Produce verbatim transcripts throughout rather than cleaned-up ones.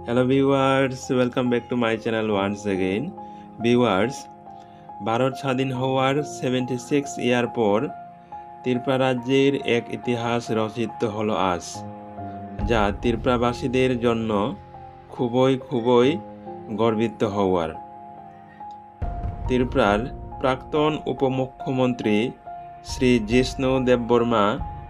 Hello viewers, welcome back to my channel once again. Viewers, Bharat স্বাধীন হওয়ার seventy six year পর ত্রিপুরা রাজ্যের এক ইতিহাস রচিত হলো আজ, যা ত্রিপুরাবাসীদের জন্য খুবই খুবই গর্বিত হওয়ার। ত্রিপুরার প্রাক্তন উপমুখ্যমন্ত্রী শ্রী জিষ্ণু দেববর্মা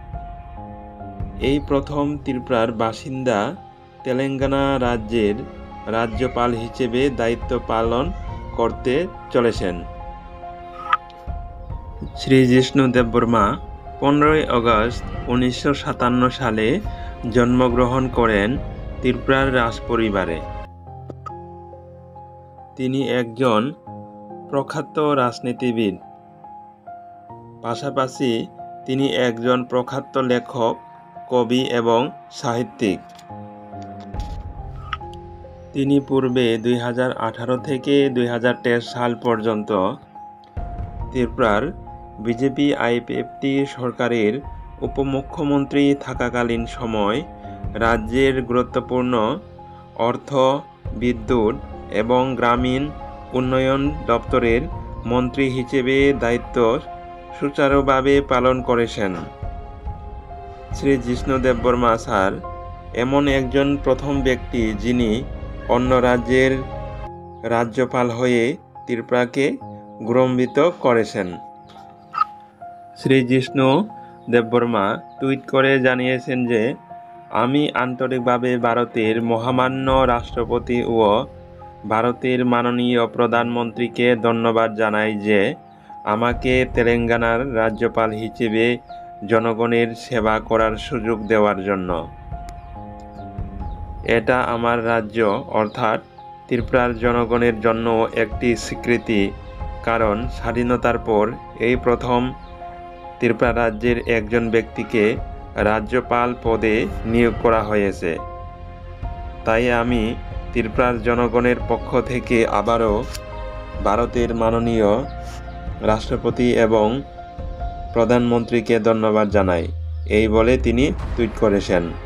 এই প্রথম ত্রিপুরার বাসিন্দা তেলেঙ্গানা রাজ্যের রাজ্যপাল হিসেবে দায়িত্ব পালন করতে চলেছেন। শ্রী জিষ্ণু দেববর্মা পনেরোই আগস্ট উনিশশো সাতান্ন সালে জন্মগ্রহণ করেন ত্রিপুরার রাজপরিবারে। তিনি একজন প্রখ্যাত রাজনীতিবিদ, পাশাপাশি তিনি একজন প্রখ্যাত লেখক, কবি এবং সাহিত্যিক। তিনি পূর্বে দুই হাজার আঠারো থেকে দুই হাজার তেইশ সাল পর্যন্ত ত্রিপুরার বিজেপি আইপিএফটি সরকারের উপমুখ্যমন্ত্রী থাকাকালীন সময় রাজ্যের গুরুত্বপূর্ণ অর্থ, বিদ্যুৎ এবং গ্রামীণ উন্নয়ন দপ্তরের মন্ত্রী হিসেবে দায়িত্ব সুচারুভাবে পালন করেছেন। শ্রী জিষ্ণু দেববর্মা স্যার এমন একজন প্রথম ব্যক্তি যিনি অন্য রাজ্যের রাজ্যপাল হয়ে ত্রিপুরাকে গৌরবান্বিত করেছেন। শ্রী জিষ্ণু দেববর্মা টুইট করে জানিয়েছেন যে, আমি আন্তরিকভাবে ভারতের মহামান্য রাষ্ট্রপতি ও ভারতের মাননীয় প্রধানমন্ত্রীকে ধন্যবাদ জানাই যে আমাকে তেলেঙ্গানার রাজ্যপাল হিসেবে জনগণের সেবা করার সুযোগ দেওয়ার জন্য। এটা আমার রাজ্য অর্থাৎ ত্রিপুরার জনগণের জন্য একটি স্বীকৃতি, কারণ স্বাধীনতার পর এই প্রথম ত্রিপুরা রাজ্যের একজন ব্যক্তিকে রাজ্যপাল পদে নিয়োগ করা হয়েছে। তাই আমি ত্রিপুরার জনগণের পক্ষ থেকে আবারও ভারতের মাননীয় রাষ্ট্রপতি এবং প্রধানমন্ত্রীকে ধন্যবাদ জানাই, এই বলে তিনি টুইট করেছেন।